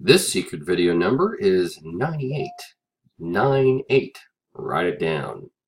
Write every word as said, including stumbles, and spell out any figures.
This secret video number is ninety-eight. nine eight. Write it down.